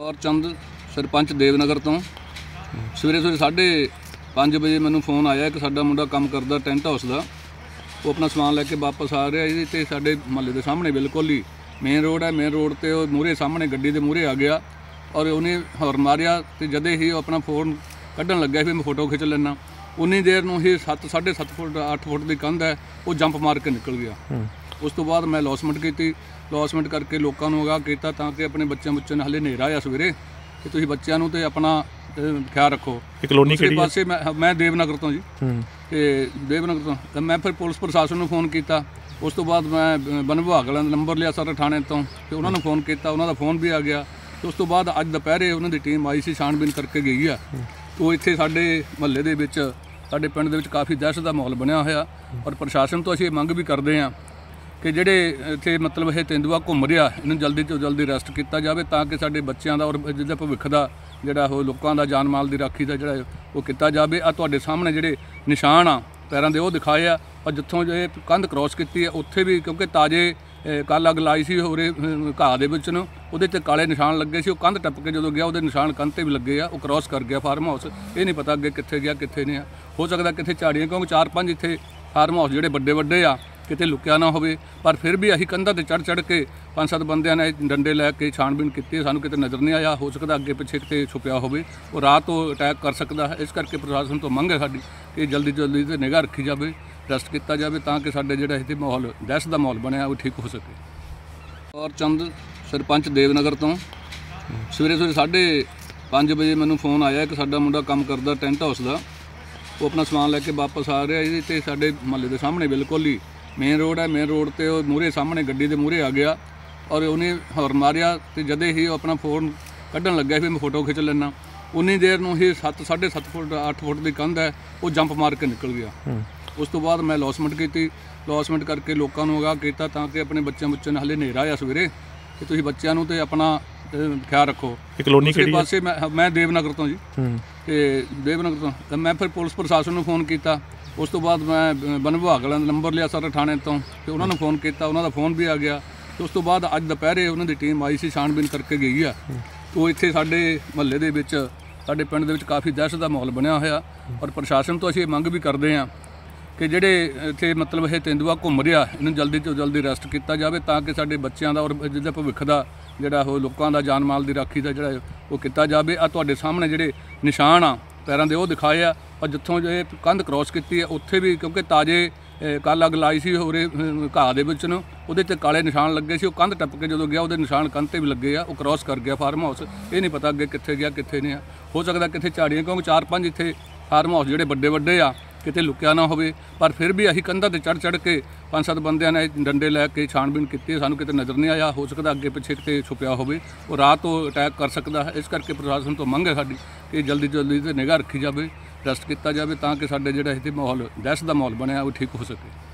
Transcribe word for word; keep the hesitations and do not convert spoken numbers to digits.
और चंद सरपंच देवनगर तो सवेरे सवेरे साढ़े पाँच बजे मैनू फोन आया कि साडा मुंडा काम करदा टेंट हाउस का, वो अपना समान लैके वापस आ रहा है तो साडे महल्ले के सामने बिल्कुल ही मेन रोड है, मेन रोड तो मूहरे सामने गड्डी के मूहरे आ गया और उन्हें हॉर्न मारिया तो जदे ही अपना फोन कढ़न लग्या भी मैं फोटो खिंच लेना, उन्नी देर में ही सत्त साढ़े सत्त फुट अठ फुट की कंध है वो जंप मार के निकल गया। उस तो बाद मैं लॉसमेंट की, लॉसमेंट करके लोगों को अगाह किया ताकि अपने बच्चों बच्चों ने हले नेरा आ सवेरे कि तुम बच्चों तो अपना ख्याल रखो। उसके पासे मैं मैं देवनगर तो जी तो देवनगर तो मैं फिर पुलिस प्रशासन को फोन किया। उस तो बाद मैं वन विभाग वालों का नंबर लिया सारे थाने तो तो उन्होंने फोन किया, उन्होंने फोन भी आ गया। तो उस तो बाद अज दोपहरे उन्होंने टीम आई सी छानबीन करके गई है। तो इत्थे साडे महल्ले दे विच साडे पिंड दे विच काफ़ी दहशत का माहौल बनया होया और प्रशासन तो असीं मंग भी करते हैं कि जिहड़े इत्थे मतलब ये तेंदुआ घूम रहा इन्हूं जल्दी तो जल्दी अरेस्ट किया जाए ताकि साडे बच्चों का और जिहदा भविख का जिहड़ा वो लोगों का जान माल की राखी का जिहड़ा वो किया जाए। आ तुहाडे सामने जिहड़े निशान आ पैरों के वो दिखाए आ और जिथों जो कंध क्रॉस की है उत्थे भी क्योंकि ताजे कल अग लाई सी होरे घाह दे विच नूं उहदे ते काले निशान लगे सी, वो कंध टप के जो गया वो निशान कंध ते भी लगे आ, वो क्रॉस कर गया फार्म हाउस। ये नहीं पता अगे कित्थे गया कित्थे नहीं। हो सकता कित्थे झाड़ियां क्योंकि चार पांच इत्थे फार्म हाउस जिहड़े वड्डे वड्डे आ किते लुकिया ना होवे, पर फिर भी असीं कंधां ते चढ़ चढ़ के पांच सत्त बंदियां ने डंडे लैके छानबीन की, सानूं किते नज़र नहीं आया। हो सकता अगे पिछे किते छुपिया होवे, वो रात तो अटैक कर सकता है। इस करके प्रशासन तो मंग है साडी कि जल्दी जल्दी ते निगाह रखी जाए, अरेस्ट किया जाए ताकि साडे जिहड़ा इत्थे माहौल दहशत का माहौल बनया वो ठीक हो सके। और चंद सरपंच देवनगर तो सवेरे सवेरे साढ़े पाँच बजे मैनू फोन आया कि साडा मुंडा काम करदा टेंट हाउस का, वो अपना समान लैके वापस आ रहा है तो साडे महल्ले के सामने बिल्कुल ही मेन रोड है, मेन रोड तो मूहरे सामने गड्डी के मूहरे आ गया और उन्हें हॉर्न मारिया तो जदे ही अपना फोन कढ़न लग्या भी मैं फोटो खिंच लेना, उन्नी देर में ही सत्त साढ़े सत्त फुट अठ फुट की कंध है वो जंप मार के निकल गया। उस तो बाद मैं लॉसमेंट की, लॉसमेंट करके लोगों को अगाह किया ताकि अपने बच्चों बच्चों ने हले नेरा आ सवेरे कि तुम बच्चों तो अपना ख्याल रखो। उसके पासे मैं मैं देवनगर तो जी तो देवनगर तो मैं फिर पुलिस प्रशासन को फोन किया। उस तो बाद मैं वन विभाग वालों का नंबर लिया सारे थाने तो तो उन्होंने फोन किया, उन्होंने फोन भी आ गया। तो उस तो बाद अज दोपहरे उन्होंने टीम आई सी छानबीन करके गई है। तो इत्थे साडे महल्ले दे विच साडे पिंड दे विच काफ़ी दहशत का माहौल बनया होया और प्रशासन तो असीं मंग भी करते हैं कि जिहड़े इत्थे मतलब ये तेंदुआ घूम रहा इन्हूं जल्दी तो जल्दी अरेस्ट किया जाए ताकि साडे बच्चों का और जिहदा भविख का जिहड़ा वो लोगों का जान माल की राखी का जिहड़ा वो किया जाए। आ तुहाडे सामने जिहड़े निशान आ पैरों के वो दिखाए आ और जिथों जो कंध क्रॉस की है उत्थे भी क्योंकि ताजे कल अग लाई सी होरे घाह दे विच नूं उहदे ते काले निशान लगे सी, वो कंध टप के जो गया वो निशान कंध ते भी लगे आ, वो क्रॉस कर गया फार्म हाउस। ये नहीं पता अगे कित्थे गया कित्थे नहीं। हो सकता कित्थे झाड़ियां क्योंकि चार पांच इत्थे फार्म हाउस जिहड़े वड्डे वड्डे आ किते लुकिया ना होवे, पर फिर भी असीं कंधां ते चढ़ चढ़ के पांच सत्त बंदियां ने डंडे लैके छानबीन की, सानूं किते नज़र नहीं आया। हो सकता अगे पिछे किते छुपिया होवे, वो रात तो अटैक कर सकता है। इस करके प्रशासन तो मंग है साडी कि जल्दी जल्दी ते निगाह रखी जाए, अरेस्ट किया जाए ताकि साडे जिहड़ा इत्थे माहौल दहशत का माहौल बनया वो ठीक हो सके।